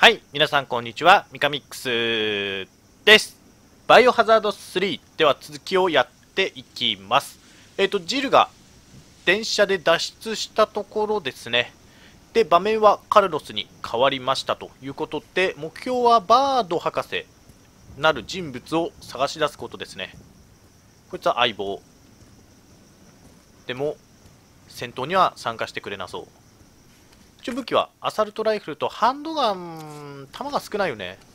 はい、皆さんこんにちは、ミカミックスです。バイオハザード3では続きをやっていきます。ジルが電車で脱出したところですね。で、場面はカルロスに変わりましたということで、目標はバード博士なる人物を探し出すことですね。こいつは相棒。でも、戦闘には参加してくれなそう。一応武器はアサルトライフルとハンドガン、弾が少ないよね。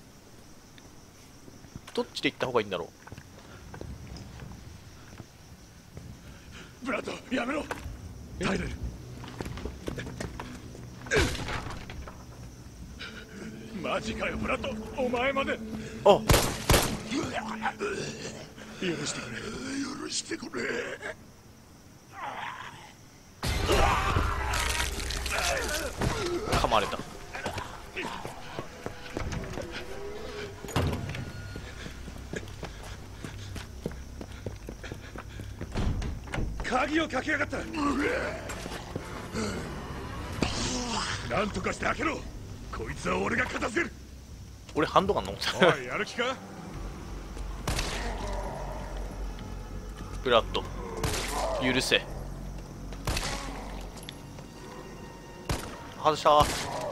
どっちで行った方がいいんだろう。ブラッド、やめろ。耐えれる。マジかよ、ブラッド。お前まで。 あ、 許してくれ。許してくれ。 噛まれた。 鍵をかけやがった。なんとかして開けろ。こいつは俺が勝たせる。 俺ハンドガンのおい、やる気か。 ブラッド許せ。外した。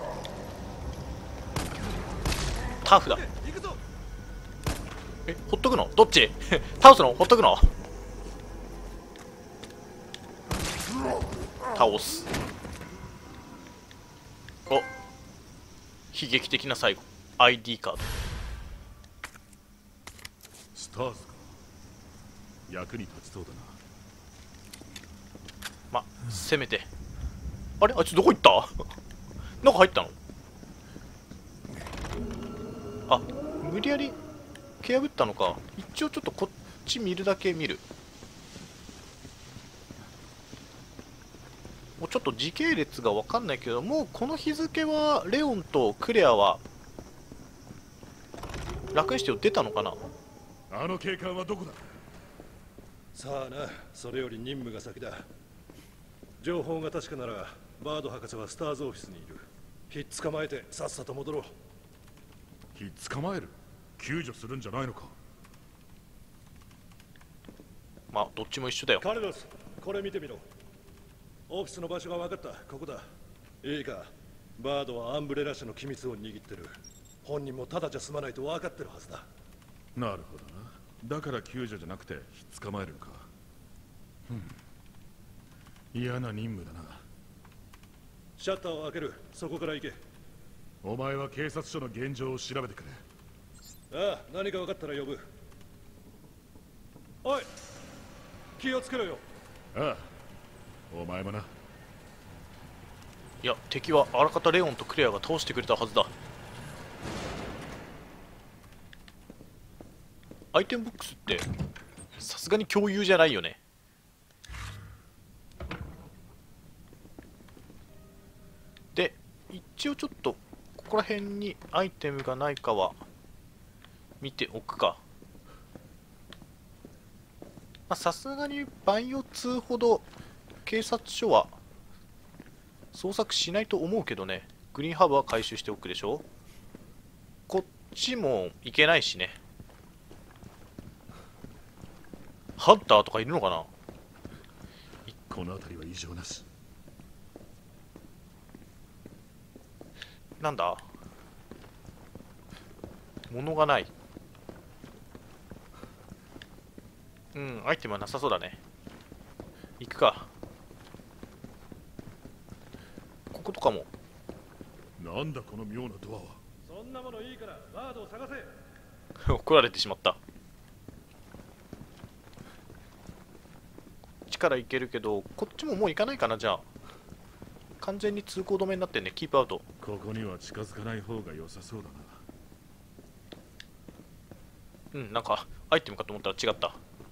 タフだ。え、ほっとくの？どっち？倒すの？ほっとくの？倒す。お、悲劇的な最後。 ID カード。 スターズか。役に立ちそうだな。 ま、せめて。あれ、あいつどこ行った？中入ったの？あ、無理やり蹴破ったのか。一応ちょっとこっち見るだけ見る。もうちょっと時系列が分かんないけど、もうこの日付はレオンとクレアは楽にしてよ出たのかな。 あの警官はどこだ。 さあな、それより任務が先だ。情報が確かならバード博士はスターズオフィスにいる。ひっ捕まえてさっさと戻ろう。 ひっ捕まえる。救助するんじゃないのか。 まあどっちも一緒だよ。 カルロス、これ見てみろ。オフィスの場所が分かった。ここだ。いいか、バードはアンブレラ社の機密を握ってる。本人もただじゃ済まないと分かってるはずだ。 なるほどな。だから救助じゃなくてひっ捕まえるのか。嫌な任務だな。 シャッターを開ける。そこから行け。 お前は警察署の現状を調べてくれ。 ああ、何か分かったら呼ぶ。おい、気をつけろよ。 ああ、お前もな。 いや、敵はあらかたレオンとクレアが倒してくれたはずだ。アイテムボックスってさすがに共有じゃないよね。で、一応ちょっとここら辺にアイテムがないかは見ておくか。まあさすがにバイオ2ほど警察署は捜索しないと思うけどね。グリーンハーブは回収しておくでしょ。こっちも行けないしね。ハンターとかいるのかな。 この辺りは異常なし。 なんだ、物がない。うん、アイテムはなさそうだね。行くか。こことかも。 なんだこの妙なドアは。 そんなものいいからバードを探せ。 怒られてしまった。こっちから行けるけど、こっちももう行かないかな。じゃあ完全に通行止めになってんね。キープアウト。 ここには近づかない方が良さそうだな。 うん、なんかアイテムかと思ったら違った。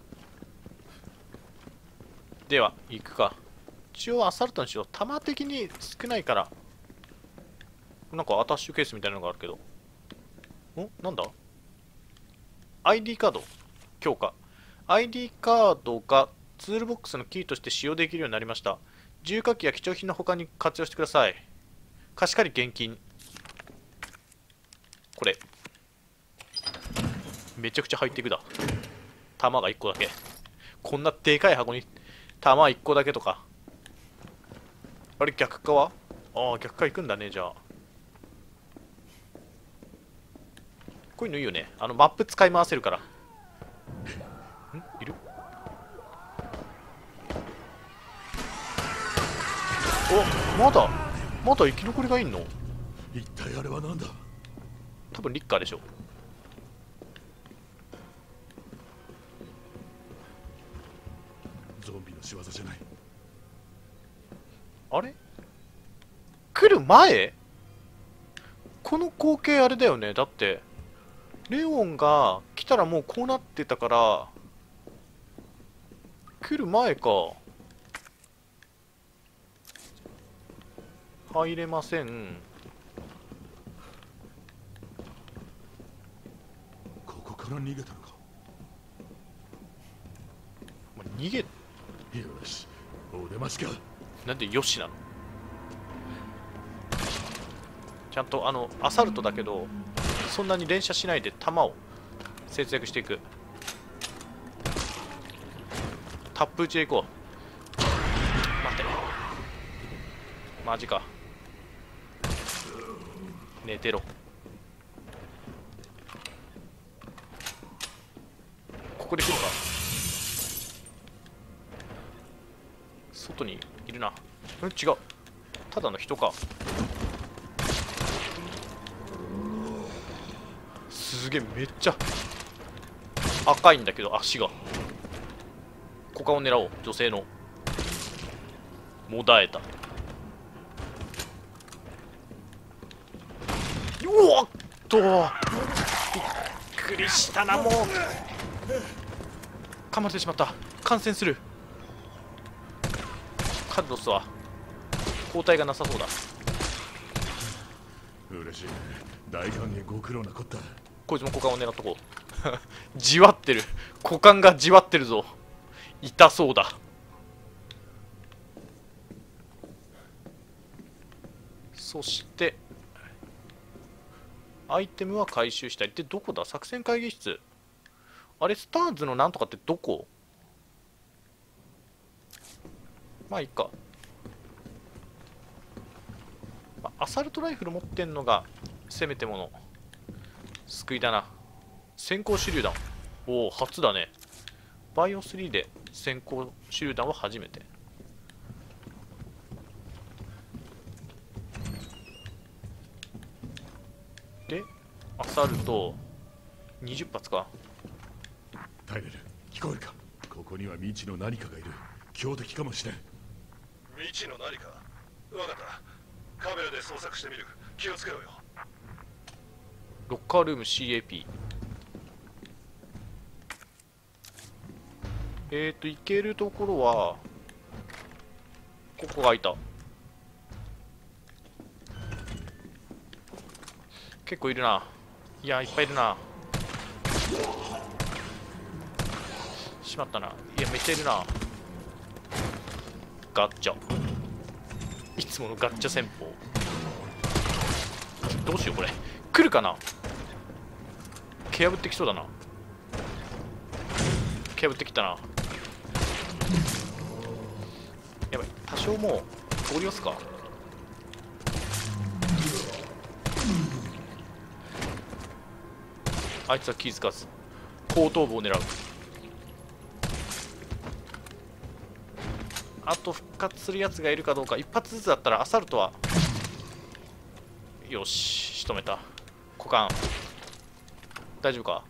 では行くか。一応アサルトにしよう。弾的に少ないから。なんかアタッシュケースみたいなのがあるけど。なんだ ?ID カード強化。ID カードがツールボックスのキーとして使用できるようになりました。重火器や貴重品の他に活用してください。貸し借り現金。 これめちゃくちゃ入っていくだ。弾が1個だけ。こんなでかい箱に弾1個だけとか。あれ逆側？ああ、逆側行くんだね。じゃあこういうのいいよね。マップ使い回せるから。いる？お、まだ生き残りがいんの？ 一体あれは何だ？ 多分リッカーでしょ。 ゾンビの仕業じゃない。 あれ？来る前？この光景あれだよね。だってレオンが来たらもうこうなってたから、来る前か。入れません。 ここから逃げたのか。 逃げ、 よし、お出ましか。 なんでよしなの？ちゃんとアサルトだけどそんなに連射しないで弾を節約していく。タップ打ちでいこう。待って、マジか。寝てろ。ここで来るか。外にいるな。うん、違う、ただの人か。すげえ、めっちゃ赤いんだけど足が。股間を狙おう。女性のもだえた。うおっと、びっくりしたな。もう噛まれてしまった。感染する。カルロスは抗体がなさそうだ。 嬉しい。大歓迎、ご苦労なこった。 こいつも股間を狙っとこう。じわってる。股間がじわってるぞ。痛そうだ。そしてアイテムは回収したい。で、どこだ？作戦会議室。あれ、スターズのなんとかってどこ？まあいいか。アサルトライフル持ってんのがせめてもの救いだな。先行手榴弾。おお、初だね。バイオ3で先行手榴弾は初めて。で、アサルト20発か。 タイレル、聞こえるか。ここには未知の何かがいる。強敵かもしれん。 未知の何か。分かった。カメラで捜索してみる。気をつけろよ。 ロッカールーム CAP。行けるところはここが開いた。結構いるな。いや、いっぱいいるな。しまったな。いや、めっちゃいるな。ガッチャ。いつものガッチャ戦法。どうしようこれ。来るかな。蹴破ってきそうだな。蹴破ってきたな。やばい、多少もう通り押すか。あいつは気づかず後頭部を狙う。あと復活するやつがいるかどうか。一発ずつだったらアサルトはよし、仕留めた。股間大丈夫か。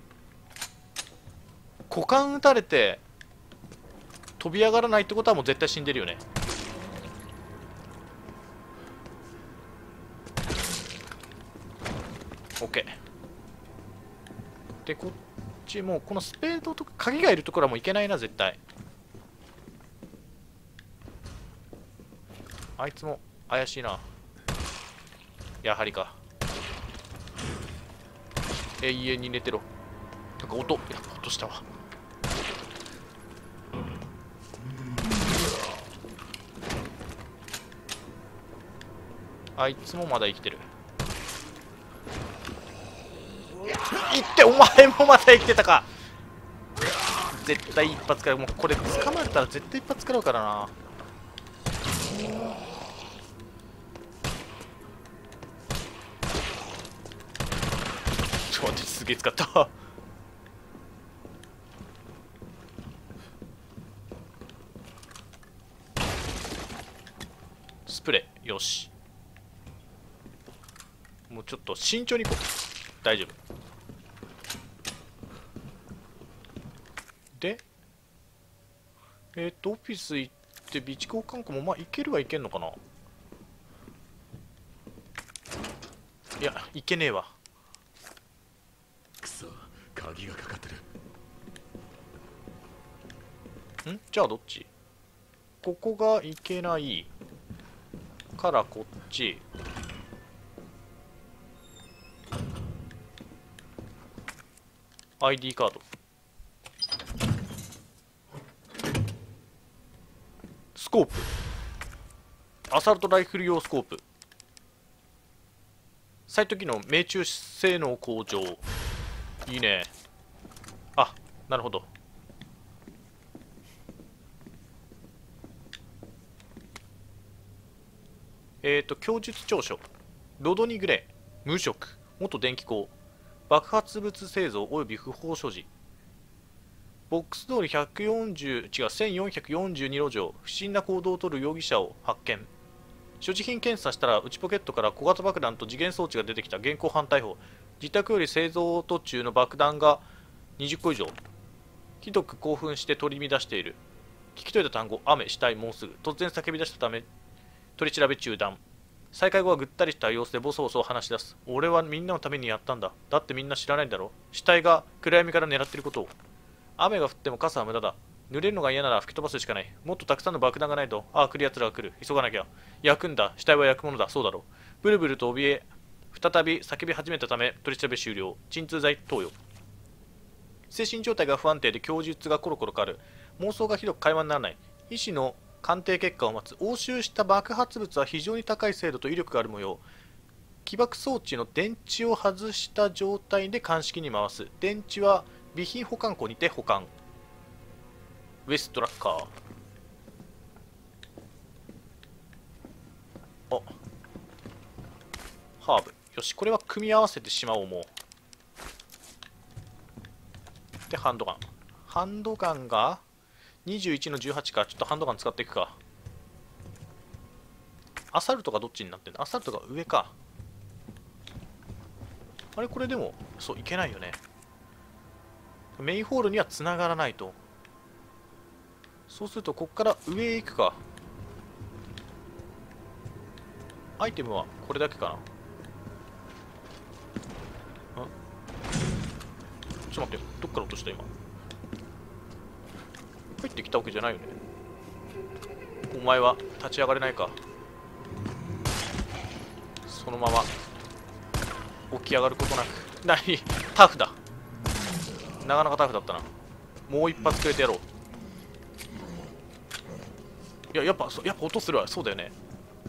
股間撃たれて飛び上がらないってことはもう絶対死んでるよね。OK で、こっちもうこのスペードとか鍵がいるところはもういけないな絶対。あいつも怪しいな。やはりか。永遠に寝てろ。なんか音、やっぱ音したわ。あいつもまだ生きてる。 ってお前もまた生きてたか。絶対一発から、もうこれ掴まれたら絶対一発食らうからな。ちょっと待って、すげえ使ったスプレー。よし、もうちょっと慎重にいこう。大丈夫で、オフィス行って備蓄保管庫もまあいけるはいけんのかな。いや、いけねえわ。 くそ、鍵がかかってる。 んじゃあどっち？ここがいけないからこっち。ID カード。スコープ。アサルトライフル用スコープ。サイト機能命中性能向上。いいね。あ、なるほど。供述調書。ロドニ・グレー、無職、元電気工、爆発物製造及び不法所持。ボックス通り1442路上、不審な行動をとる容疑者を発見。所持品検査したら内ポケットから小型爆弾と時限装置が出てきた。現行犯逮捕。自宅より製造途中の爆弾が20個以上。ひどく興奮して取り乱している。聞き取れた単語、雨、死体、もうすぐ。突然叫び出したため取り調べ中断。再会後はぐったりした様子でボソボソ話し出す。俺はみんなのためにやったんだ。だってみんな知らないんだろ。死体が暗闇から狙っていることを。雨が降っても傘は無駄だ。濡れるのが嫌なら吹き飛ばすしかない。もっとたくさんの爆弾がないと。ああ、来る奴らが来る。急がなきゃ。焼くんだ。死体は焼くものだ。そうだろう。ブルブルと怯え、再び叫び始めたため取り調べ終了。鎮痛剤投与。精神状態が不安定で供述がコロコロ変わる。妄想がひどく会話にならない。医師の鑑定結果を待つ。押収した爆発物は非常に高い精度と威力がある模様。起爆装置の電池を外した状態で鑑識に回す。電池は備品保管庫にて保管。ウェストラッカー。あ、ハーブ。よし、これは組み合わせてしまおう。もうで、ハンドガン。ハンドガンが21の18か。ちょっとハンドガン使っていくか。アサルトがどっちになってんの？アサルトが上か。あれ、これでもそういけないよね。メインホールには繋がらないと。そうするとこっから上へ行くか。アイテムはこれだけかな。ちょっと待って、どっから落とした今。入ってきたわけじゃないよね。お前は立ち上がれないか。そのまま起き上がることなく。何タフだ。なかなかタフだったな。もう一発くれてやろう。いや、やっぱ音するわ。そうだよね。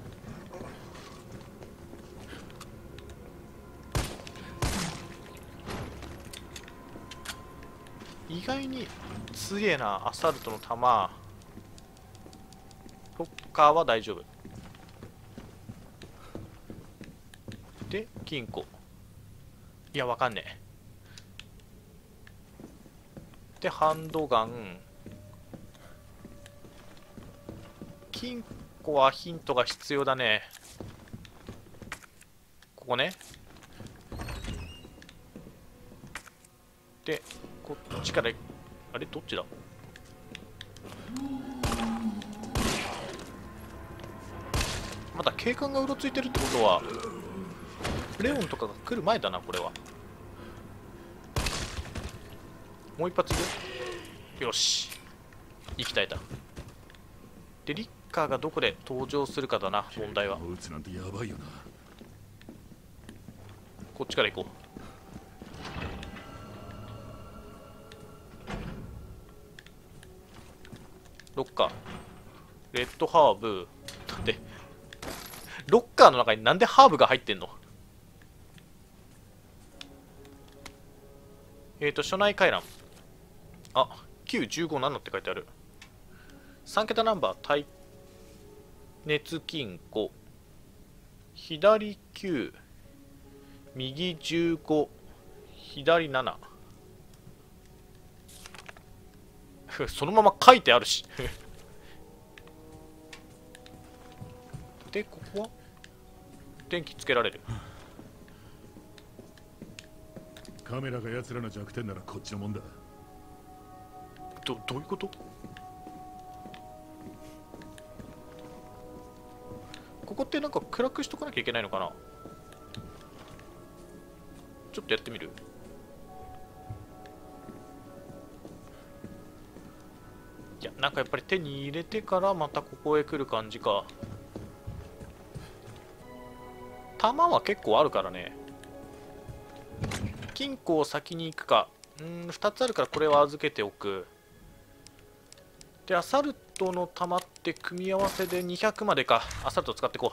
意外に強えな、アサルトの弾。ロッカーは大丈夫で、金庫。いや、わかんねえ。で、ハンドガン。金庫はヒントが必要だね。ここね。で、こっちから、あれどっちだ？まだ警官がうろついてるってことは、レオンとかが来る前だな、これは。もう一発で。よし。息絶えた。で、リッカーがどこで登場するかだな、問題は。 撃つなんてやばいよな。 こっちから行こう。ロッカー。レッドハーブ。だって、ロッカーの中になんでハーブが入ってんの？ 所内回覧。あ、915何って書いてある。3桁ナンバー、耐熱金庫。左9、右15、左7。そのまま書いてあるし。で、ここは電気つけられる。 カメラが奴らの弱点ならこっちのもんだ。 どういうこと？ここってなんか暗くしとかなきゃいけないのかな。ちょっとやってみる。いや、なんかやっぱり手に入れてからまたここへ来る感じか。弾は結構あるからね。金庫を先に行くか。2つあるからこれは預けておく。で、アサルトの弾って組み合わせで200までか。アサルト使っていこ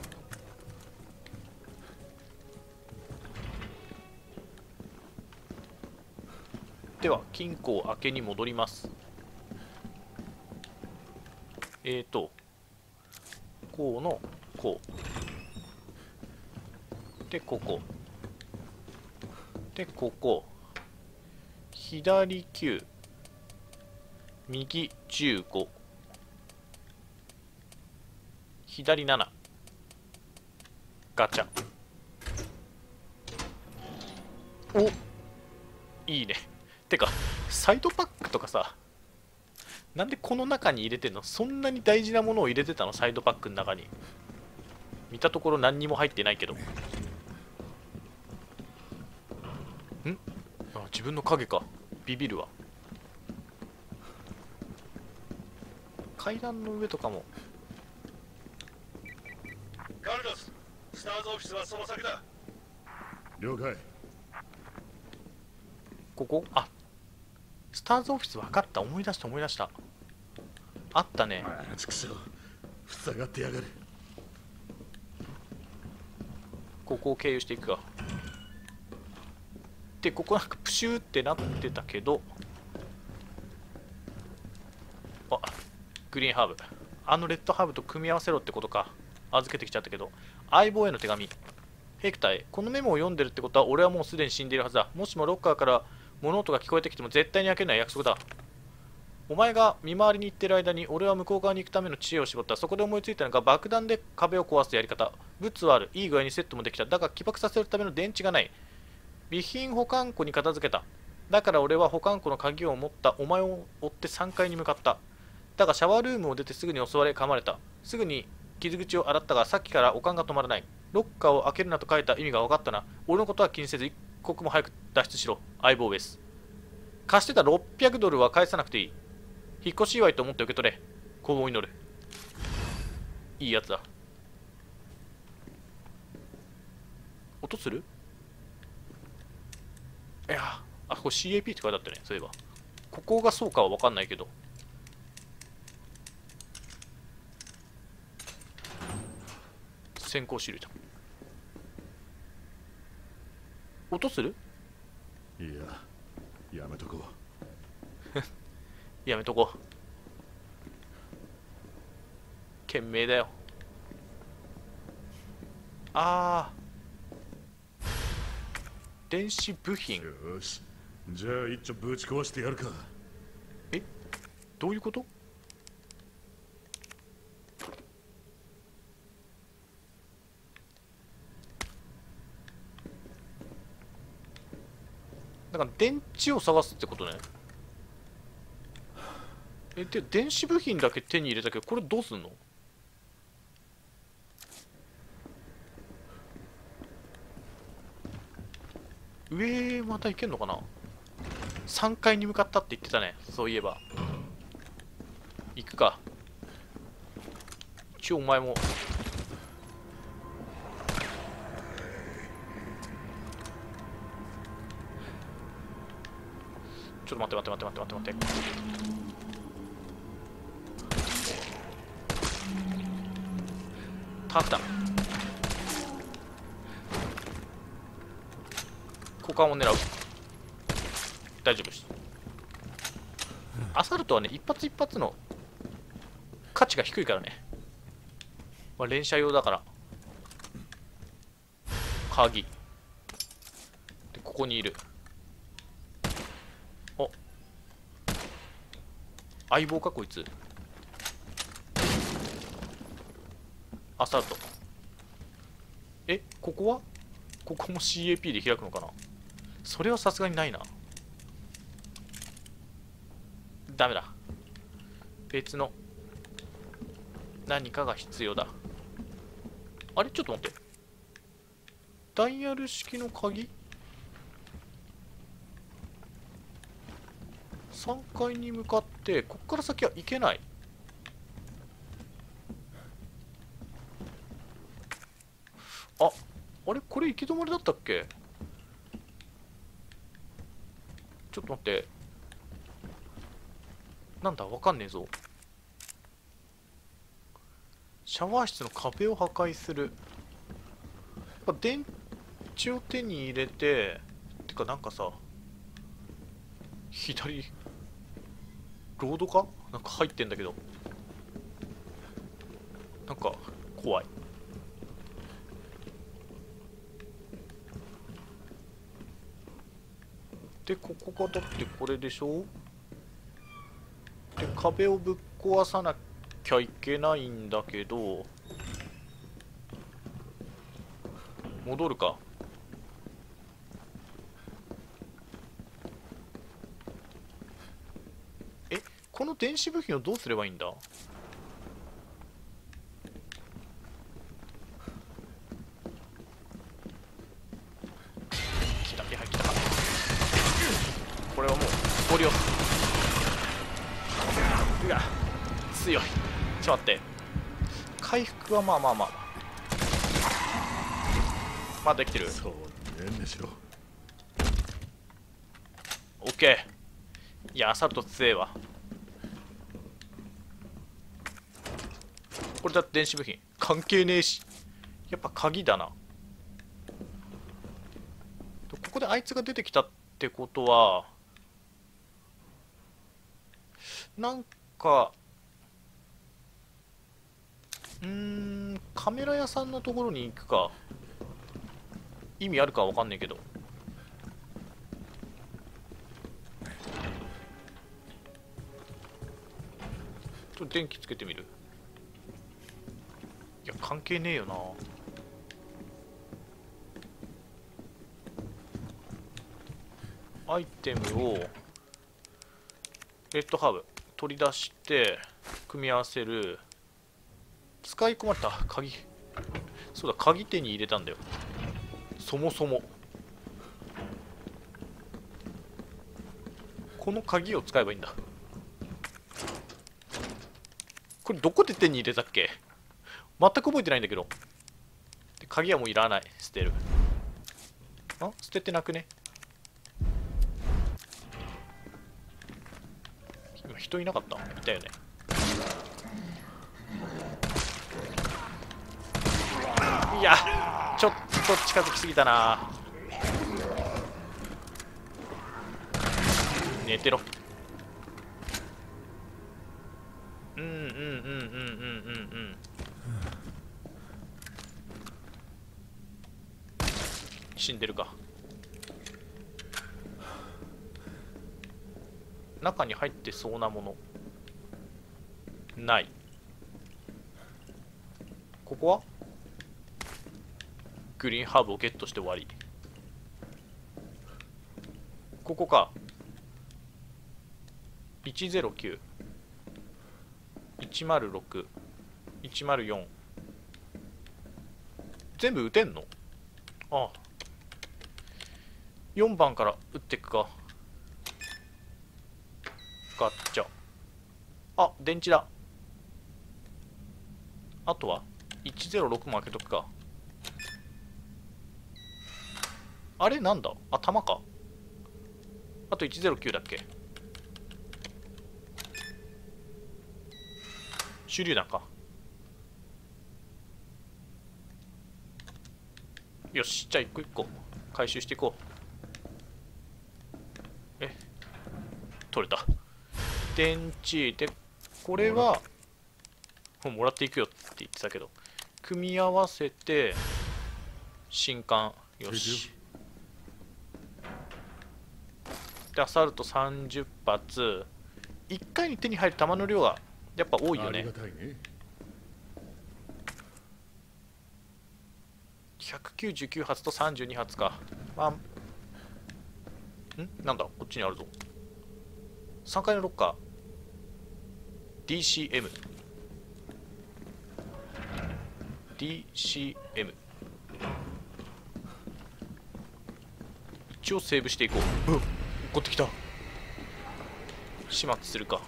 う。では、金庫を開けに戻ります。こうの、こう。で、ここ。で、ここ。左9。右15。左7。ガチャ。お、いいね。てか、サイドパックとかさ、なんでこの中に入れてんの？そんなに大事なものを入れてたの？サイドパックの中に。見たところ何にも入ってないけど。あ、自分の影か。ビビるわ。階段の上とかも。 カルロス、スターズオフィスはその先だ。 了解。 ここ？あ、スターズオフィス分かった。思い出した。あったね。 畜生、塞がってやがる。 ここを経由していくか。で、ここなんかプシューってなってたけど、あ、グリーンハーブ。あのレッドハーブと組み合わせろってことか。預けてきちゃったけど。相棒への手紙。ヘクターへ、このメモを読んでるってことは俺はもうすでに死んでいるはずだ。もしもロッカーから物音が聞こえてきても絶対に開けるのは約束だ。お前が見回りに行ってる間に俺は向こう側に行くための知恵を絞った。そこで思いついたのが爆弾で壁を壊すやり方。ブツはある。いい具合にセットもできた。だが起爆させるための電池がない。備品保管庫に片付けた。だから俺は保管庫の鍵を持ったお前を追って3階に向かった。だがシャワールームを出てすぐに襲われ噛まれた。すぐに傷口を洗ったがさっきから悪感が止まらない。ロッカーを開けるなと書いた意味が分かったな。俺のことは気にせず一刻も早く脱出しろ。相棒です。貸してた$600は返さなくていい。引っ越し祝いと思って受け取れ。幸運を祈る。いいやつだ。音する？いや、あ、これ CAP って書いてあったね。そういえば。ここがそうかは分かんないけど。先行シールじゃん。音する？ いや、やめとこう。 やめとこう。懸命だよ。あー。電子部品。 よし。じゃあ一丁ぶち壊してやるか。 え？どういうこと？だから電池を探すってことね。で、電子部品だけ手に入れたけど、これどうすんの？上また行けんのかな。3階に向かったって言ってたね。そういえば行くか。一応お前もちょっと待って。タフだ。股間を狙う。 大丈夫です。アサルトはね、一発一発の価値が低いからね。まあ、連射用だから。鍵で、ここにいる。お、相棒かこいつ。アサルト。ここはここも CAP で開くのかな。それはさすがにないな。ダメだ。別の何かが必要だ。あれちょっと待って。ダイヤル式の鍵 ?3 階に向かって、こっから先は行けない。あれこれ行き止まりだったっけ。ちょっと待って。なんだわかんねえぞ。シャワー室の壁を破壊する。やっぱ電池を手に入れて、てかなんかさ、左、ロードかなんか入ってんだけど。なんか怖い。で、ここがだってこれでしょ。で、壁をぶっ壊さなきゃいけないんだけど、戻るか。この電子部品をどうすればいいんだ。来た、来た。これはもうスポリオス。うわ強い。ちょっと待って、回復はまあまだできてる。 そうねんでしろ。 オッケー。いや、アサルト強えわ。これだって電子部品関係ねえし。やっぱ鍵だな。ここであいつが出てきたってことは、なんかカメラ屋さんのところに行くか。意味あるかわかんないけど。ちょっと電気つけてみる。いや関係ねえよな。アイテムをレッドハーブ取り出して組み合わせる。使い込まれた鍵。そうだ、鍵手に入れたんだよ。そもそもこの鍵を使えばいいんだ。これどこで手に入れたっけ。全く覚えてないんだけど。で鍵はもういらない。捨てる。捨ててなくね。今人いなかった？いたよね。いやちょっと近づきすぎたな。寝てろ。死んでるか。中に入ってそうなものない。ここはグリーンハーブをゲットして終わり。ここか。109、106、104。全部撃てんの？ああ、4番から撃っていくか。ガッチャ。あ、電池だ。あとは106も開けとくか。あれなんだ？あ、弾か。あと109だっけ。手榴弾か。よし、じゃあ一個一個回収していこう。 取れた。電池で、これはもらっていくよって言ってたけど、組み合わせて新刊。よし。でアサルト30発、1回に手に入る弾の量がやっぱ多いよね。 ありがたいね。 199発と32発か。まあ、なんだこっちにあるぞ。3階のロッカー DCM 一応セーブしていこう。落っこってきた。始末するか。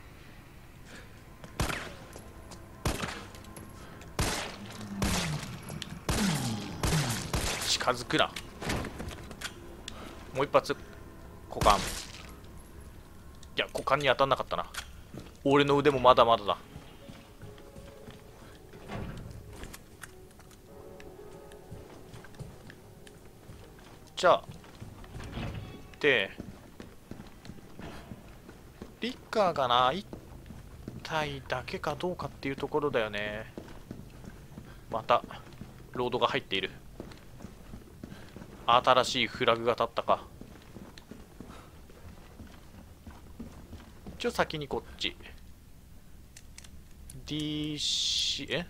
近づくな。もう一発股間。いや股間に当たんなかったな。俺の腕もまだまだだ。じゃあでリッカーがな1体だけかどうかっていうところだよね。またロードが入っている。新しいフラグが立ったか。一応先にこっち DCM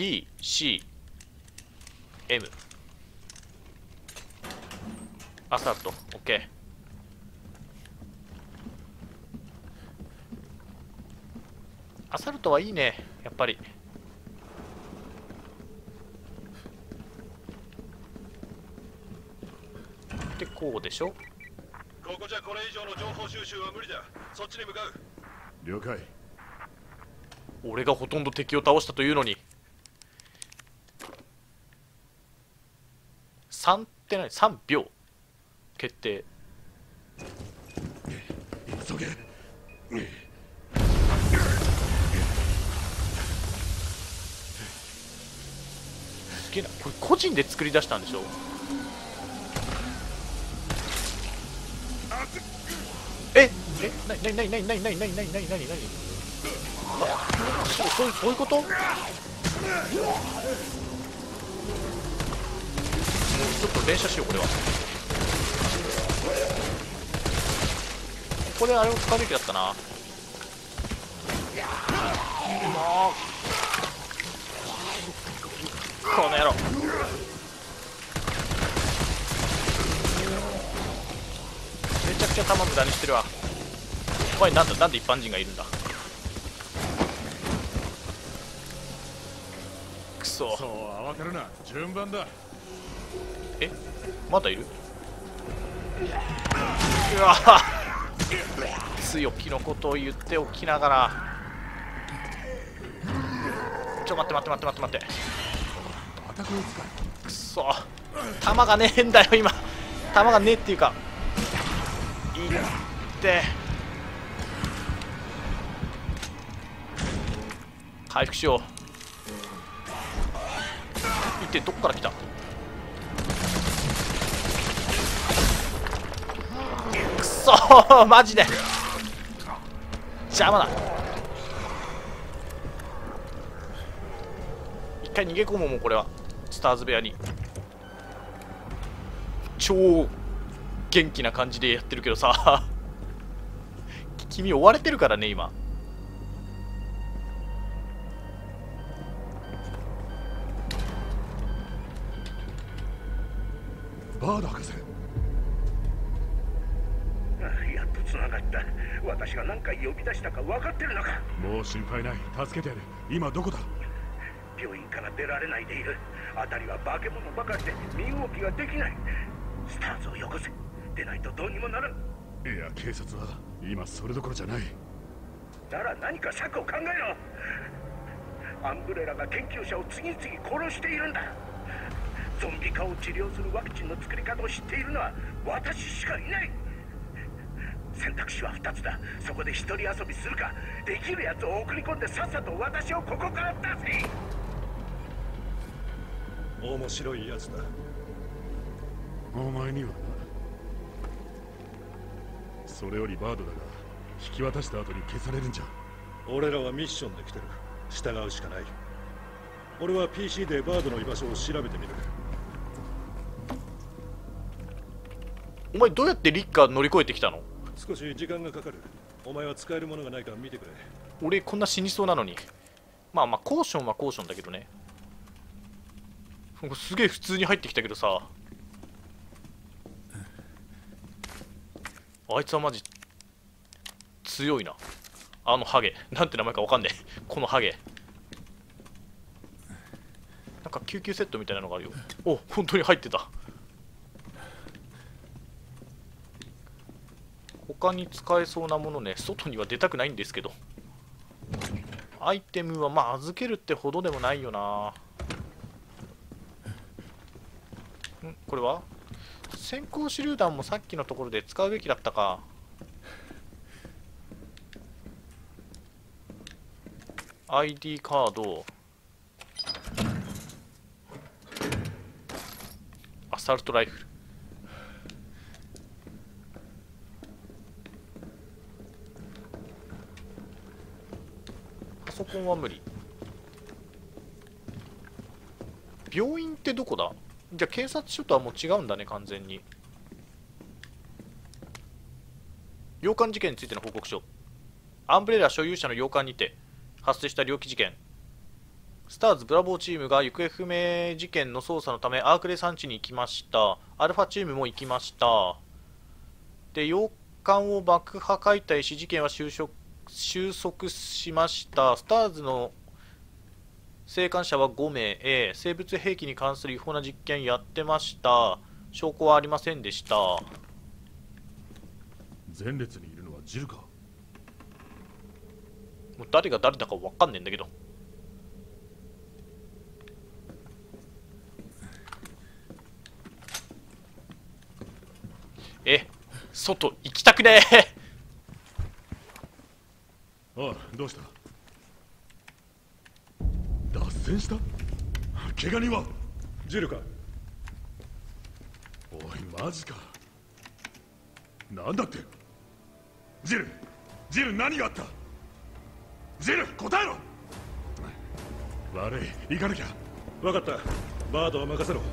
アサルト OK。 アサルトはいいねやっぱり。でこうでしょ。 ここじゃこれ以上の情報収集は無理だ。そっちに向かう。 了解。 俺がほとんど敵を倒したというのに。3って何？ 3 秒決定。 急げ。 すげえな。これ個人で作り出したんでしょ。なにそういうこと。もうちょっと連射しようこれは。ここであれを使うべきだったな。もうこの野郎。めちゃくちゃ弾無駄にしてるわ。お前なんで一般人がいるんだ。くそ。 そう慌てるな。順番だ。 まだいる。うわ強気のことを言っておきながら。待ってまたこいつか。 くそ弾がねえんだよ今。弾がねえっていうかいって回復しよう。いってどっから来た。くそーマジで邪魔だ。一回逃げ込もう。もうこれはスターズ部屋に。超元気な感じでやってるけどさ君追われてるからね今。 バード博士。 やっと繋がった。私が何回呼び出したか分かってるのか。 もう心配ない。助けてやる。今どこだ。 病院から出られないでいる。辺りは化け物ばかりで身動きができない。スターズをよこせ。出ないとどうにもならん。 いや警察は今それどころじゃない。 なら何か策を考えろ。アンブレラが研究者を次々殺しているんだ。ゾンビ化を治療するワクチンの作り方を知っているのは私しかいない。選択肢は2つだ。そこで一人遊びするか、できるやつを送り込んでさっさと私をここから出せ。 面白いやつだ。 お前にはな。それよりバードだが、 引き渡した後に消されるんじゃ。 俺らはミッションで来てる。従うしかない。俺は PC でバードの居場所を調べてみる。 お前どうやってリッカー乗り越えてきたの？ 少し時間がかかる。お前は使えるものがないか見てくれ。 俺こんな死にそうなのに。まあコーションはコーションだけどね。すげえ普通に入ってきたけどさ、あいつはマジ強いな。あのハゲ、なんて名前かわかんねえ。このハゲ、なんか救急セットみたいなのがあるよ。お、本当に入ってた。他に使えそうなものね、外には出たくないんですけど、アイテムはまあ預けるってほどでもないよな。これは先行手榴弾もさっきのところで使うべきだったか。ID カード、アサルトライフル、パソコンは無理。病院ってどこだ？じゃあ警察署とはもう違うんだね、完全に。洋館事件についての報告書。アンブレラ所有者の洋館にて発生した猟奇事件。スターズブラボーチームが行方不明事件の捜査のためアークレ産地に行きました。アルファチームも行きました。で、洋館を爆破解体し、事件は収束しました。スターズの生還者は5名、生物兵器に関する違法な実験やってました。証拠はありませんでした。 前列にいるのはジルか。 もう誰が誰だか分かんねえんだけど。外行きたくねえ。 ああ、どうした？脱線した？怪我人は？ ジルか？ おい、マジか。なんだって？ジル何があった？ジル、答えろ！悪い、行かなきゃ。 分かった。バードは任せろ。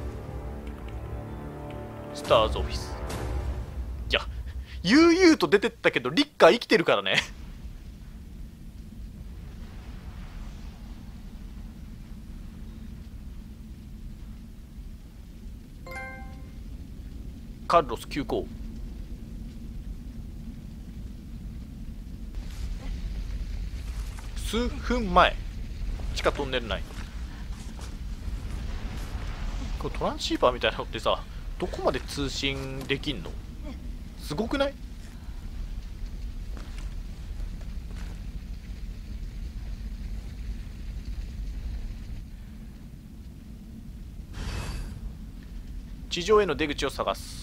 スターズオフィス。いや、悠々と出てったけどリッカー生きてるからね。カルロス急行。数分前、地下トンネル内。これトランシーバーみたいなのってさ、どこまで通信できんの？すごくない？地上への出口を探す。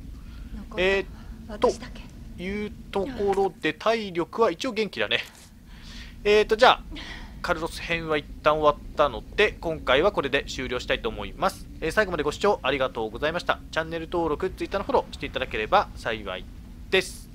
というところで体力は一応元気だね。じゃあカルロス編は一旦終わったので、今回はこれで終了したいと思います。最後までご視聴ありがとうございました。チャンネル登録、Twitter のフォローしていただければ幸いです。